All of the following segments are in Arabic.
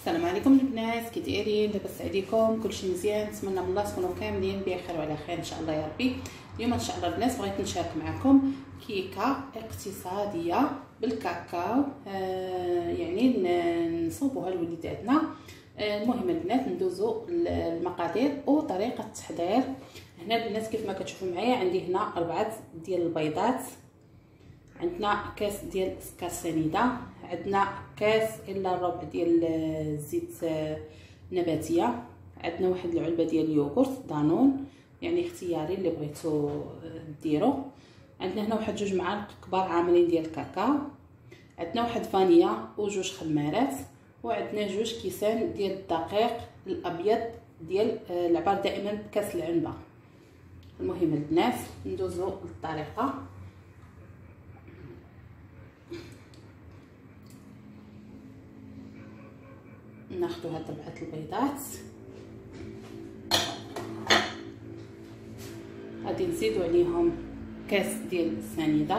السلام عليكم البنات، كي دايرين؟ لاباس عليكم؟ كلشي مزيان؟ نتمنى من الله تكونوا كاملين بخير وعلى خير ان شاء الله يا ربي. اليوم ان شاء الله البنات بغيت نشارك معكم كيكه اقتصاديه بالكاكاو، يعني نصوبوها لوليداتنا. المهم البنات ندوزو المقادير وطريقه التحضير. هنا البنات كيف ما كتشوفوا معايا عندي هنا 4 ديال البيضات، عندنا كاس ديال سكر سنيده، عندنا كاس الا ربع ديال الزيت نباتيه، عندنا واحد العلبه ديال اليوغورت دانون يعني اختياري اللي بغيتو ديرو، عندنا هنا واحد 2 معالق كبار عامرين ديال الكاكاو، عندنا واحد فانيلا وجوج خمارات، وعندنا 2 كيسان ديال الدقيق الابيض ديال العبار دائما بكاس العنبه. المهم البنات ندوزو للطريقه. ناخدو هاد 4 البيضات، غادي نزيدو عليهم كاس ديال السنيده،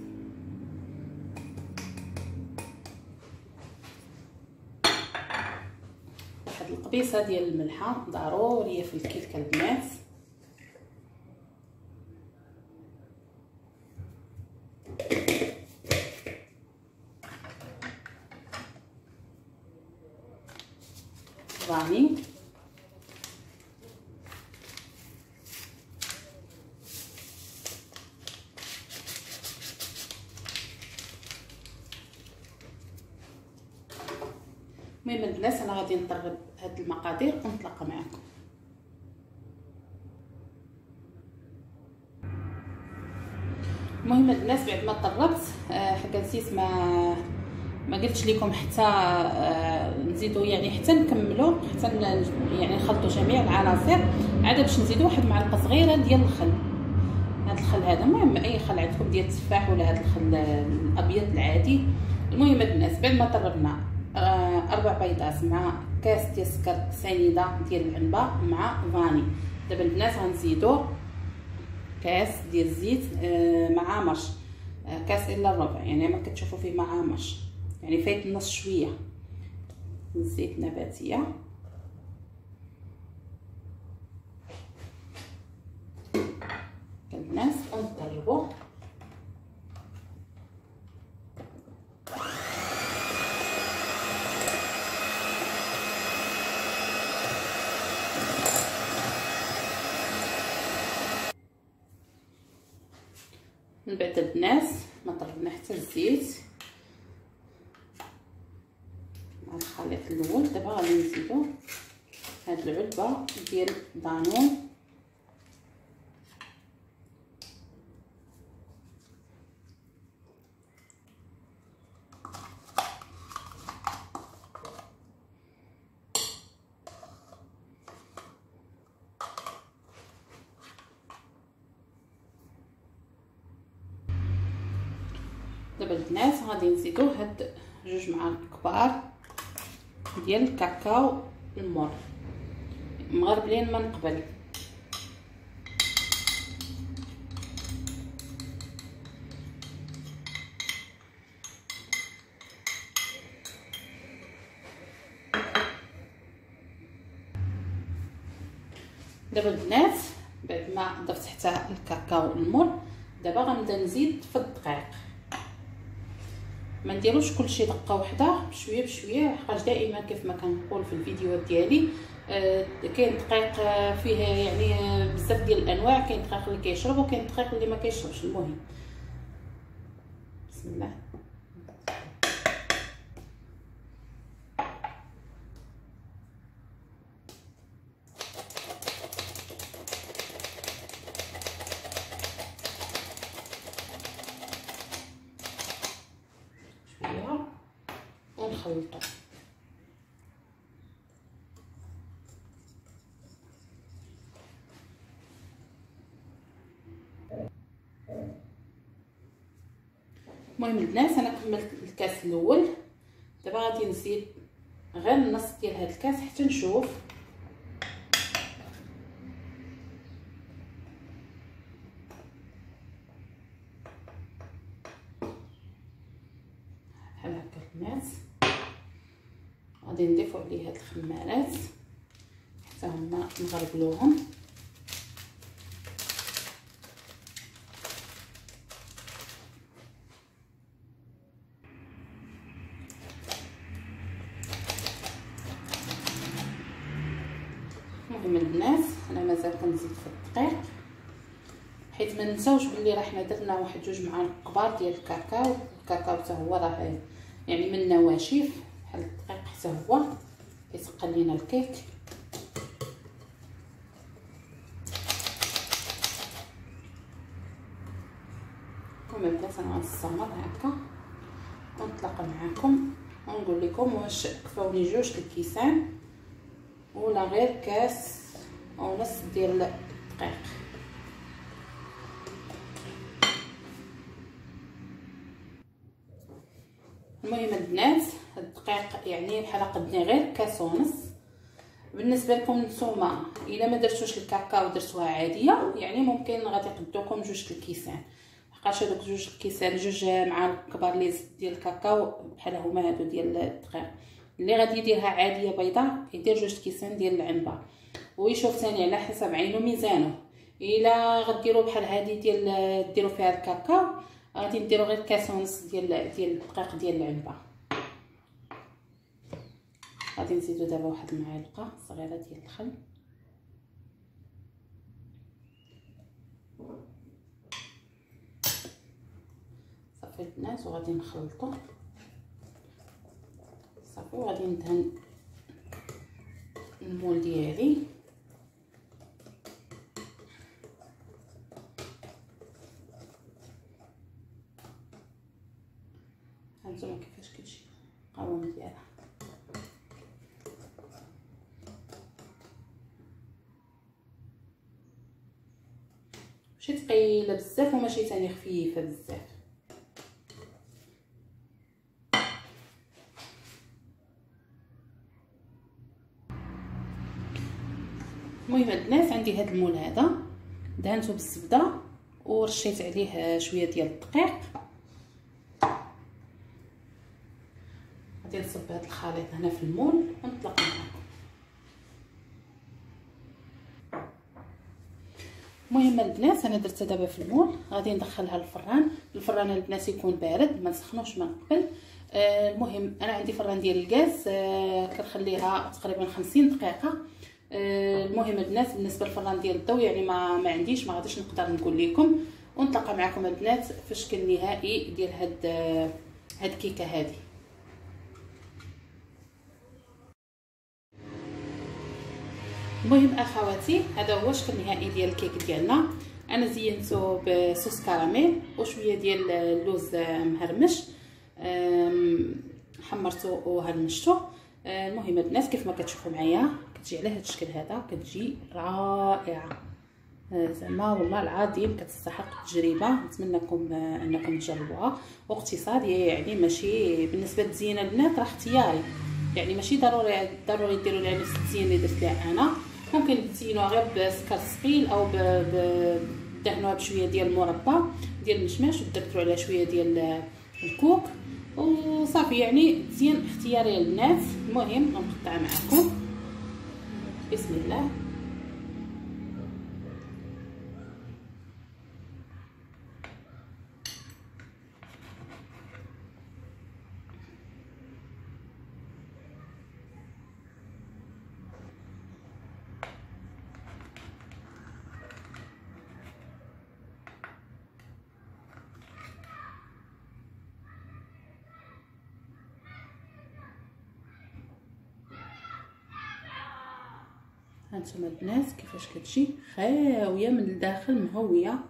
واحد القبيصه ديال الملحه ضروريه في الكيكه البنات، فاني، المهم البنات انا غادي نطرب هاد المقادير ونتلاقى معكم. المهم البنات بعد ما طربت حقا نسيت ما قلتش لكم حتى نزيدو يعني حتى نكملو حتى يعني نخلطوا جميع العناصر، عاد باش نزيدو واحد معلقه صغيره ديال الخل. هذا الخل هذا المهم اي خل عندكم ديال التفاح ولا هذا الخل الابيض العادي. المهم البنات بعد ما طربنا 4 بيضات مع كاس ديال السكر سنيده ديال العنبه مع فاني، دابا البنات غنزيدو كاس ديال الزيت معامر، كاس الا الربع يعني ما كتشوفوا فيه معامر يعني فايت النص شويه الزيت نباتيه. البنات ونضربوا من بعد البنات ما طربنا حتى الزيت مع الخليط الاول. دابا غادي نزيدو هاد العلبه ديال دانون، دابا البنات غادي نزيدو هاد 2 معالق كبار ديال الكاكاو المر مغربلين من قبل. دابا البنات بعد ما ضفت حتى الكاكاو المر، دابا غنبدا نزيد في الدقيق. ما نديروش كلشي دقه واحده، بشويه بشويه، حقاش دائما كيف ما كنقول في الفيديوهات ديالي كاين دقيق فيه يعني بزاف ديال الانواع، كاين دقيق اللي كيشرب وكاين دقيق اللي ما كيشربش. المهم بسم الله. شويه ونخلطو. المهم البنات انا كملت الكاس الاول، دابا غادي نزيد غير النص ديال هذا الكاس حتى نشوف. بحال هكا البنات غادي نضيفو عليه هاد الخمارات حتى هما نغربلوهم. المهم البنات انا مازال كنزيد في الدقيق، حيت ما ننساوش بلي راه حنا درنا واحد 2 معالق كبار ديال الكاكاو. الكاكاو حتى هو راه يعني من نواشف بحال الدقيق حتى هو كيتقل لينا الكيك. المهم البنات انا غنستمر هكا ونتلاقى معكم ونقول لكم واش كفاوني 2 الكيسان ولا غير كاس ونص ديال الدقيق. المهم البنات الدقيق يعني بحال قدني غير كاس ونص. بالنسبه لكم نتوما الا ما درتوش الكاكاو درتوها عاديه يعني ممكن غادي يقدوكم 2 الكيسان، حقاش هذوك 2 الكيسان 2 معالق كبار لي ديال الكاكاو بحال هما هادو ديال الدقيق. اللي غادي يديرها عاديه بيضاء يدير 2 كيسان ديال العنبه ويشوف ثاني على حسب عينو ميزانو. الا غديروا بحال هذه ديال ديروا فيها الكاكاو غادي نديروا غير كاس ونص ديال الدقيق ديال العنبه. غادي نزيدو دابا واحد المعلقه صغيره ديال الخل. صافي البنات وغادي نخلطو صافي وغادي ندهن المول ديالي. هانتوما كيفاش كتجي القوام ديالها. ماشي ثقيله بزاف وماشي ثاني خفيفه بزاف. المهم البنات عندي هذا المول هذا دهنته بالزبده ورشيت عليه شويه ديال الدقيق. غادي نصب هذا الخليط هنا في المول ونطلق معكم. المهم البنات انا درتها دابا في المول غادي ندخلها للفران. الفران البنات يكون بارد ما نسخنوش من قبل. المهم انا عندي فران ديال الغاز كنخليها تقريبا 50 دقيقه. المهم البنات بالنسبه للفران ديال الضو يعني ما عنديش ما غاديش نقدر نقول لكم. ونتلاقى معكم البنات في الشكل النهائي ديال هاد الكيكه هذه. المهم اخواتي هذا هو الشكل النهائي ديال الكيك ديالنا. انا زينته بصوص كراميل وشويه ديال اللوز مهرمش حمرته وهرمشته. المهم البنات كيف ما كتشوفوا معايا كتجي على هذا الشكل هذا كتجي رائعه زعما والله العظيم كتستحق التجربه. نتمنىكم انكم تجربوها واقتصاديه يعني ماشي بالنسبه للزينه البنات راه اختياري يعني ماشي ضروري ديروا لها نفس الزينه اللي درت لها انا. ممكن تزينوها غير بسكر ثقيل او دهنوها بشويه ديال المربى ديال المشماش ودرتوا عليها شويه ديال الكوك وصافي يعني تزيين اختياري البنات. المهم غنقطع معكم بسم الله. هانتوما البنات كيفاش كتجي خاويه من الداخل مهويه.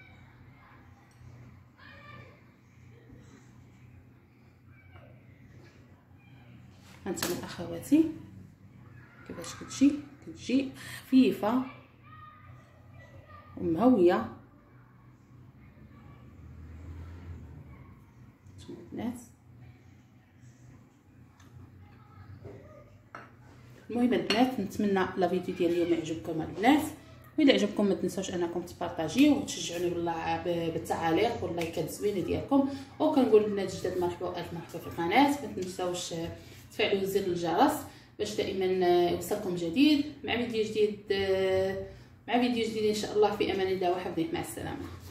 هانتوما اخواتي كيفاش كتجي خفيفه ومهويه. هانتوما البنات المهم البنات نتمنى لا فيديو ديال اليوم يعجبكم البنات. واذا عجبكم ما تنساوش انكم تبارطاجيو وتشجعوني بالله بالتعاليق واللايكات الزوينه ديالكم. وكنقول للبنات جداد مرحبا والف مرحبا في القناه. ما تنساوش تفعلوا زر الجرس باش دائما يوصلكم جديد مع فيديو جديد ان شاء الله. في امان الله وحفظه، مع السلامه.